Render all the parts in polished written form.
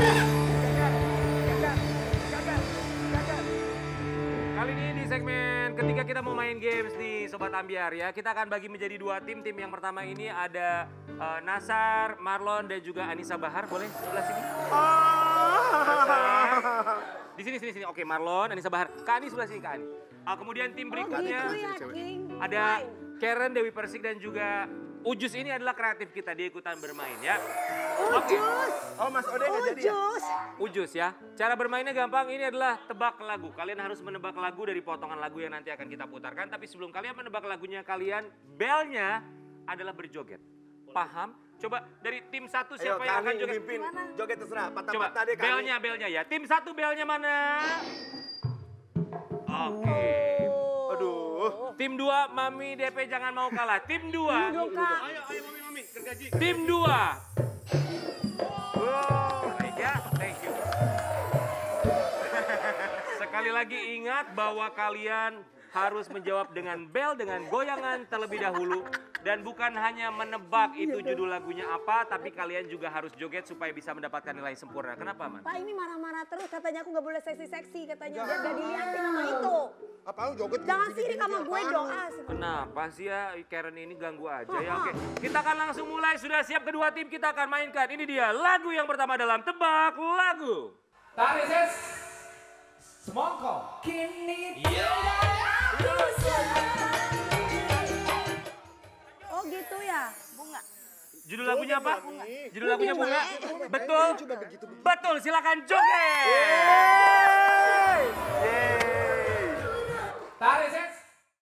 Kali ini di segmen ketiga kita mau main games di Sobat Ambiar ya. Kita akan bagi menjadi dua tim. Tim yang pertama ini ada Nasar, Marlon dan juga Anissa Bahar. Boleh sebelah sini? Di sini. Oke, Marlon, Anissa Bahar. Kak Ani sebelah sini, Kak Ani. Kemudian tim berikutnya ada Karen, Dewi Persik dan juga Ujus. Ini adalah kreatif kita, dia ikutan bermain ya. Oke. Oh, Mas Ode nggak jadi ya? Ujus ya. Cara bermainnya gampang, ini adalah tebak lagu. Kalian harus menebak lagu dari potongan lagu yang nanti akan kita putarkan. Tapi sebelum kalian menebak lagunya, kalian belnya adalah berjoget. Paham? Coba dari tim satu siapa yang akan joget? Mimpin, joget terserah, Coba patah-patah deh Kami. belnya ya. Tim satu belnya mana? Oke. Aduh. Tim 2 Mami DP jangan mau kalah. Tim 2. Ayo Mami, gergaji. Tim 2. Ya, thank you. Sekali lagi ingat bahwa kalian harus menjawab dengan bel, dengan goyangan terlebih dahulu. Dan bukan hanya menebak itu judul lagunya apa, tapi kalian juga harus joget supaya bisa mendapatkan nilai sempurna. Kenapa, Man? Pak ini marah-marah terus, katanya aku nggak boleh seksi-seksi, katanya dia gak dilihatin sama itu. Apaan joget? Jangan sirik sama gue dong. Kenapa sih ya Karen ini ganggu aja ya? Oke, kita akan langsung mulai. Sudah siap kedua tim kita akan mainkan. Ini dia lagu yang pertama dalam Tebak Lagu. Tarises Semongko. Kini Oh gitu ya, bunga. Judul lagunya apa? Judul lagunya Bunga. Betul? Betul, silakan joget. Tarises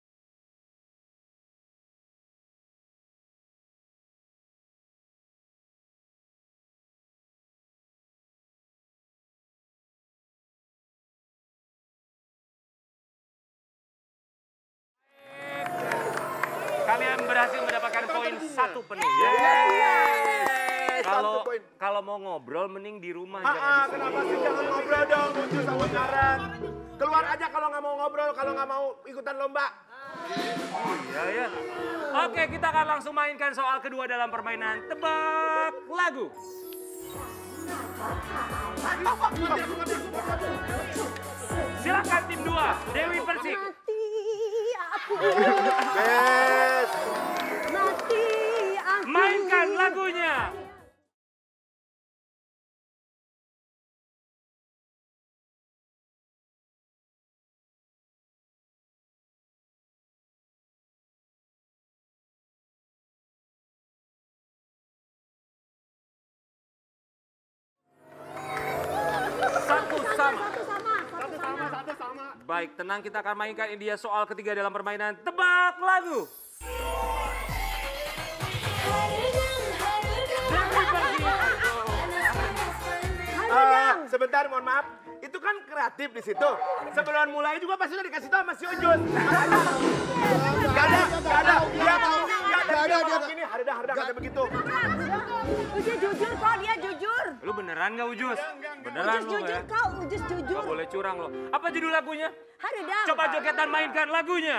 Kalian berhasil mendapatkan poin 1 penuh. Kalau mau ngobrol mending di rumah jangan di sini. Kenapa sih jangan ngobrol dong, Ujus sama Karen. Keluar aja kalau nggak mau ngobrol, kalau nggak mau ikutan lomba. Iya ya. Oke, kita akan langsung mainkan soal kedua dalam permainan Tebak Lagu. Silakan tim 2, Dewi Persik. Mati aku, Best. mati aku. Mainkan lagunya. Satu sama. Baik, tenang, kita akan mainkan. Ini dia soal ketiga dalam permainan Tebak Lagu. Sebentar, mohon maaf. Itu kan kreatif di situ. Sebelum mulai juga pasti udah dikasih tahu sama si Ujus. Gak ada. Dia ngomong gini, harda kata begitu. Ujus jujur kok, dia jujur. Lu beneran gak Ujus? Beneran Ujus lu jujur ya? kau, Ujus jujur. Gak boleh curang lo. Apa judul lagunya? Haridang. Coba jogetan mainkan lagunya.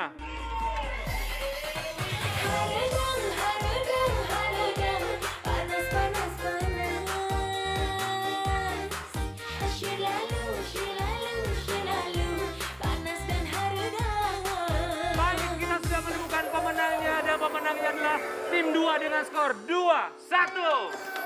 Baik, kita sudah menemukan pemenangnya. Dan pemenangnya adalah tim 2 dengan skor 2-1.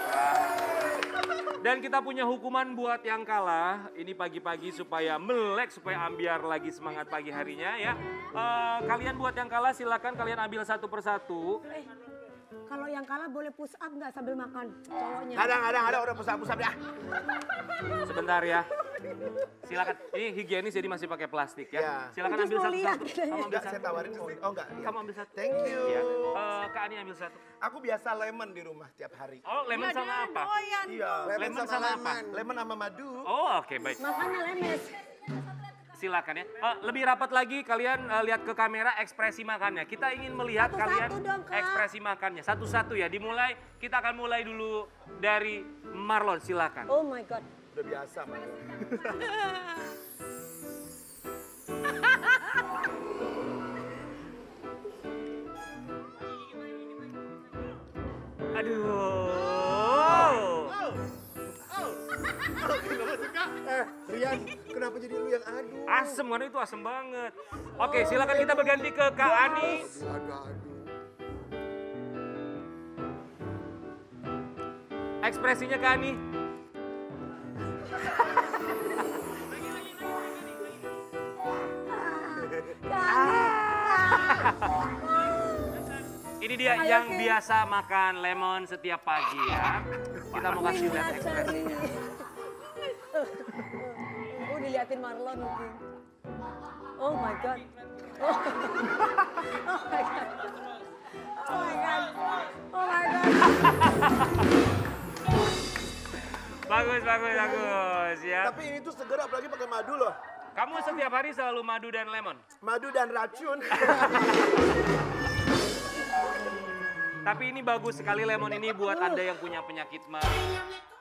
Dan kita punya hukuman buat yang kalah. Ini pagi-pagi supaya melek, supaya Ambiar lagi semangat pagi harinya ya. Kalian buat yang kalah silakan kalian ambil satu persatu. Kalau yang kalah boleh push up nggak sambil makan cowoknya? Ada udah pusat-pusat ya. Sebentar ya. Silakan. Ini higienis jadi masih pakai plastik ya. Ya. Silakan Ujus ambil mau satu. lihat Kamu katanya. ambil Enggak, satu. saya tawarin ke sini. Oh enggak. Iya. Kamu ambil satu. Thank you. Iya. Kak Ani ambil satu. Aku biasa lemon di rumah tiap hari. Oh, lemon sama apa? Iya. Lemon sama apa? Lemon sama madu. Oh, oke baik. Makanya lemes. Silakan ya. Lebih rapat lagi kalian lihat ke kamera ekspresi makannya. Kita ingin melihat Satu-satu kalian dong, Kak. ekspresi makannya. Satu-satu ya. Dimulai, kita akan mulai dulu dari Marlon. Silakan. Oh my god. Udah biasa, madu. Aduh. Kenapa suka? Rian, kenapa jadi lu yang adu? Asem kan itu asem banget. Oke, silakan kita berganti ke Kak Ani. Aduh. Ekspresinya Kak Ani. Ini dia yang biasa makan lemon setiap pagi ya. Kita mau kasih lihat ekspresinya. Oh, diliatin Marlon mungkin. Oh my God. Oh. Oh my God. Oh my God. Oh my God. Bagus ya. Tapi ini tuh seger apalagi pakai madu loh. Kamu setiap hari selalu madu dan lemon. Madu dan racun. Tapi ini bagus sekali lemon ini buat Anda yang punya penyakit mah.